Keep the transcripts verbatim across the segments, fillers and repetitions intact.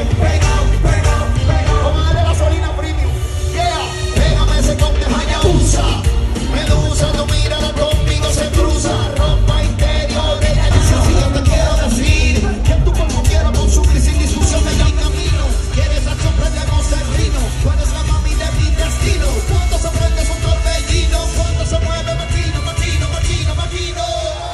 pegado, pegado, pegado. Vamos a darle gasolina premium. Yeah, pégame ese con de Hayabusa. Medusa, tu mirada conmigo se cruza. Ropa interior, ella dice así, yo te quiero decir que tu cuerpo quiero consumir sin discusión de mi camino. Quieres acción, prendemos el vino. Tú eres la mami de mi destino. Cuando se prende es un torbellino. Cuando se mueve maquino, maquino, maquino, maquino.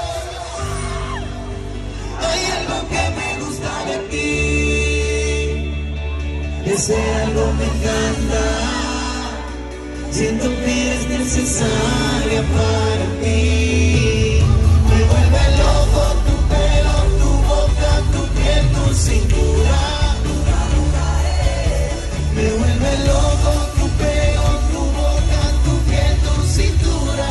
Hay algo que me gusta de ti. Ese algo me encanta. Siento que es necesaria para ti. Me vuelve loco tu pelo, tu boca, tu piel, tu cintura. Me vuelve loco tu pelo, tu boca, tu piel, tu cintura.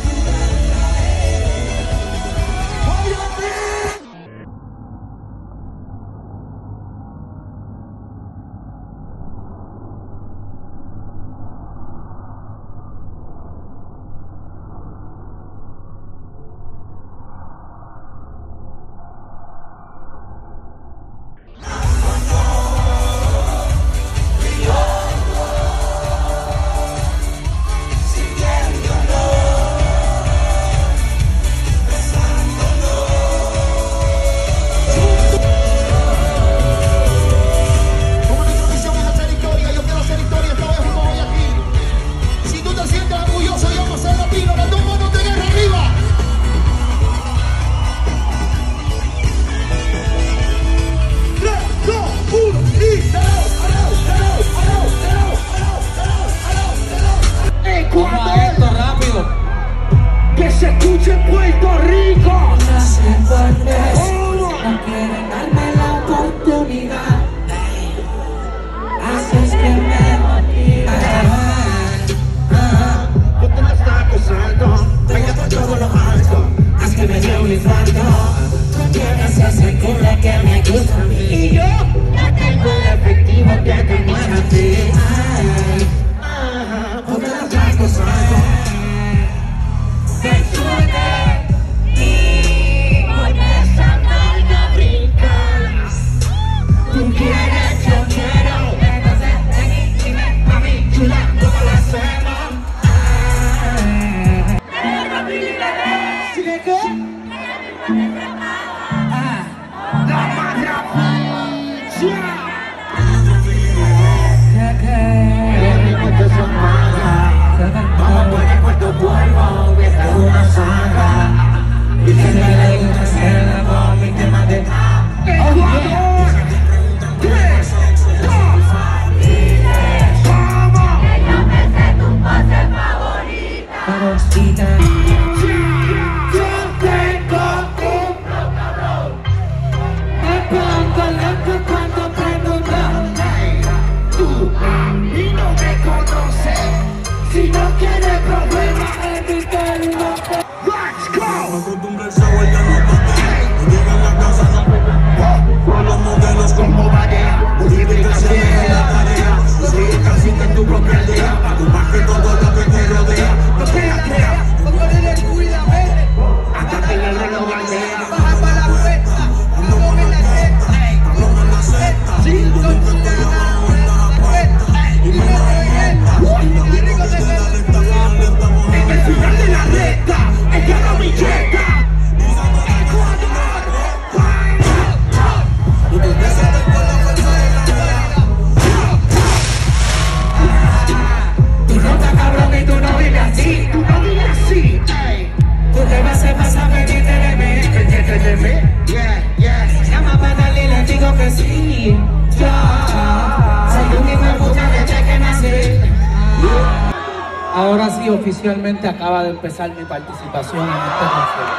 Ahora sí, oficialmente acaba de empezar mi participación en este concierto.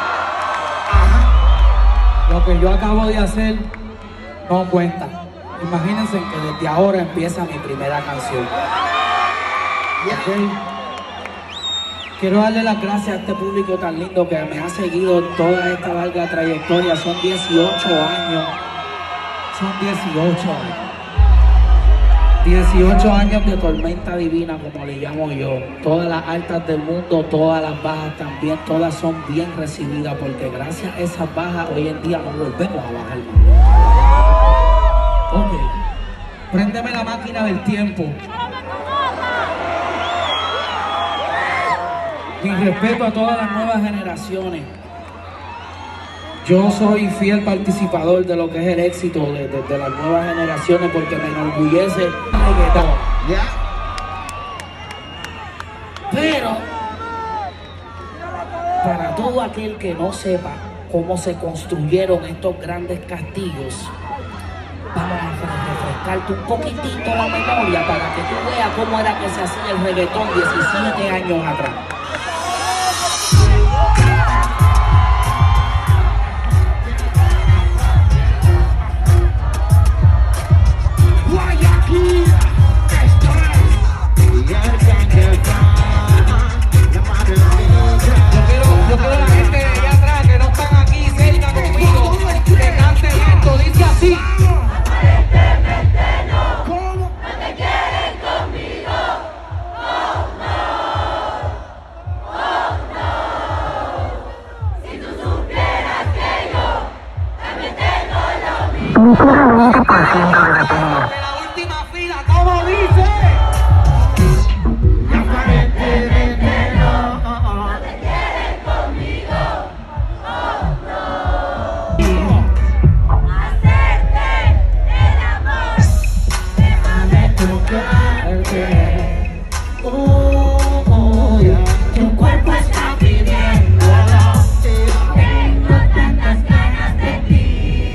Lo que yo acabo de hacer no cuenta. Imagínense que desde ahora empieza mi primera canción. Okay. Quiero darle las gracias a este público tan lindo que me ha seguido toda esta larga trayectoria. Son dieciocho años. Son dieciocho años. dieciocho años de tormenta divina, como le llamo yo. Todas las altas del mundo, todas las bajas también, todas son bien recibidas, porque gracias a esas bajas hoy en día nos volvemos a bajar. Ok, Préndeme la máquina del tiempo. Mi respeto a todas las nuevas generaciones. Yo soy fiel participador de lo que es el éxito de, de, de las nuevas generaciones porque me enorgullece el reggaetón. Yeah. Pero, para todo aquel que no sepa cómo se construyeron estos grandes castillos, vamos a refrescarte un poquitito la memoria para que tú veas cómo era que se hacía el reggaetón diecisiete años atrás. veinte por ciento de batería. La última fila, ¿cómo dice? Aparentemente no. No te quieren conmigo. Hacerte el amor. Déjame tocarte. Oh, oh, yeah. Tu cuerpo está pidiendo. Tengo tantas ganas de ti.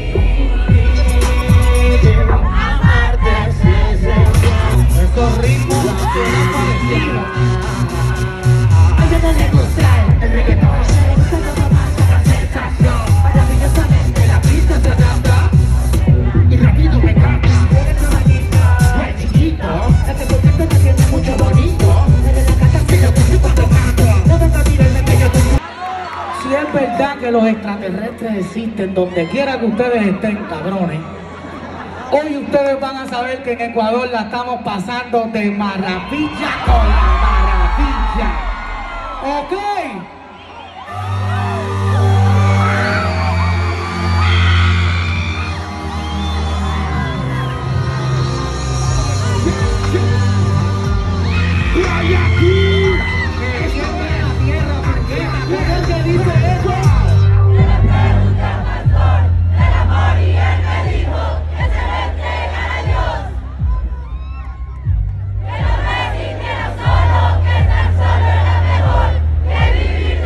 Estos ritmos que no parecieron. Ayúdame a demostrar el reggaetón. Me gusta como pasa la sensación. Maravillosamente la pista se adapta y rápido me canta. Eres una chiquita, muy chiquito. Este concierto me tiene mucho bonito. Desde la casa se lo puse cuando canto. No venga a mirarme que yo tengo. Si es verdad que los extraterrestres existen donde quiera que ustedes estén, cabrones, hoy ustedes van a saber que en Ecuador la estamos pasando de maravilla con la maravilla. ¿Ok? ¿Qué dice eso? Solo que tan solo era mejor que vivir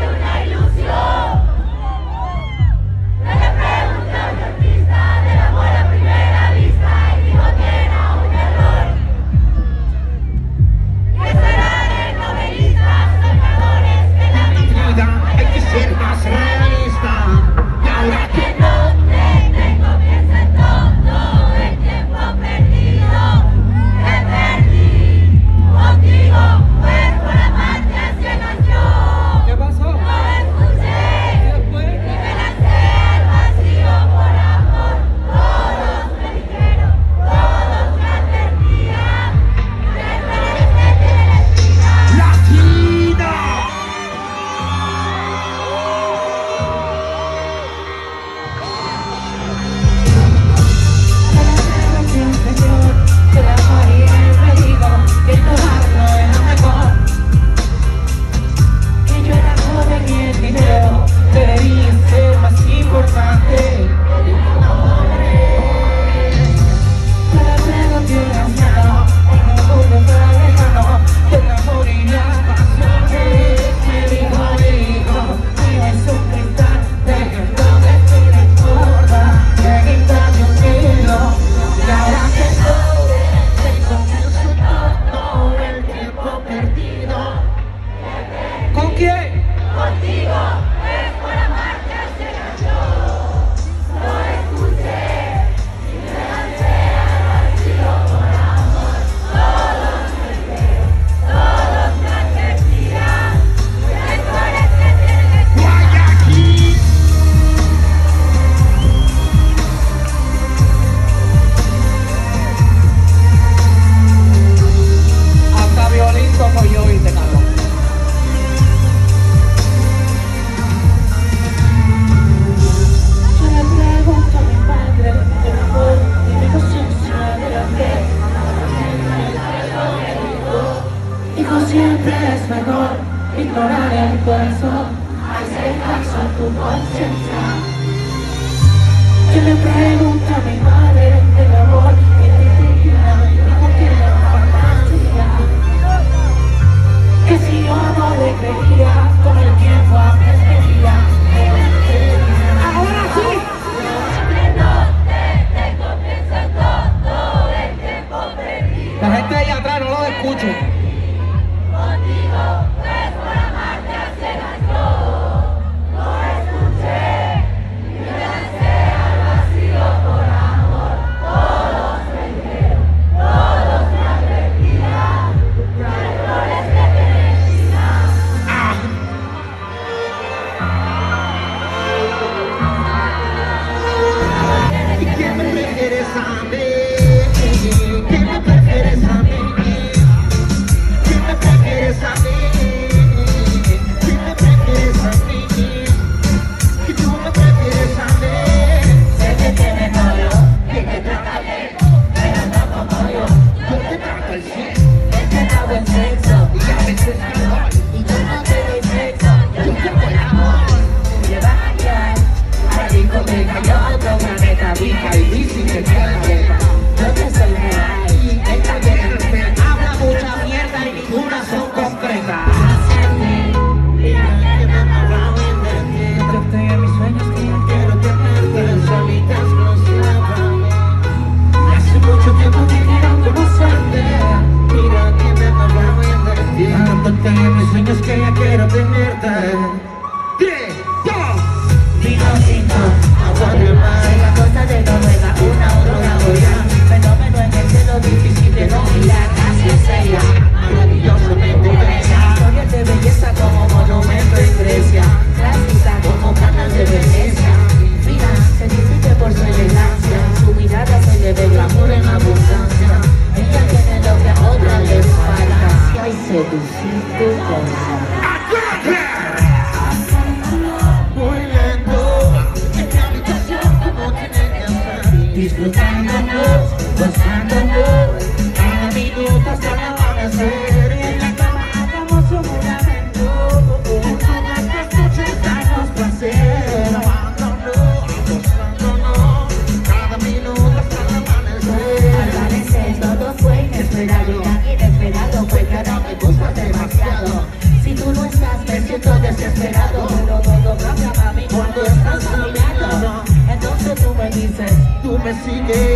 siempre es mejor ignorar el corazón, hacer caso a tu conciencia. Yo le pregunto a mi madre el amor que te tenía, dijo que era fantasía, que si yo no le creía, con el tiempo aprendería. Ahora sí. La gente de allá atrás no lo escucho. Disfrutándonos, gozándonos, cada minuto hasta el amanecer. En la cama hagamos un juramento, todas las noches darnos placer. Amándonos, gozándonos, cada minuto hasta el amanecer. Al amanecer todo fue inesperado, tan inesperado fue que ahora me gustas demasiado. Si tú no estás me siento desesperado, pero todo cambia, mami, cuando estás a mi lado. Entonces tú me dices, tú me sigues.